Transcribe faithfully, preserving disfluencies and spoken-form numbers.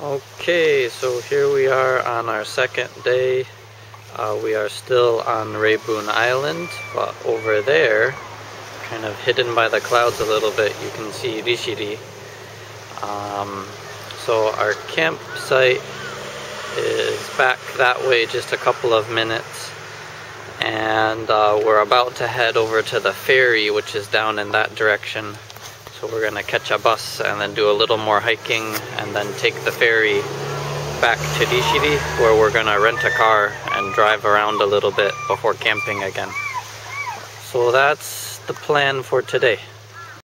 Okay, so here we are on our second day. Uh, we are still on Rebun Island, but over there, kind of hidden by the clouds a little bit, you can see Rishiri. Um, so our campsite is back that way just a couple of minutes, and uh, we're about to head over to the ferry, which is down in that direction. So we're gonna catch a bus and then do a little more hiking and then take the ferry back to Rishiri, where we're gonna rent a car and drive around a little bit before camping again. So that's the plan for today.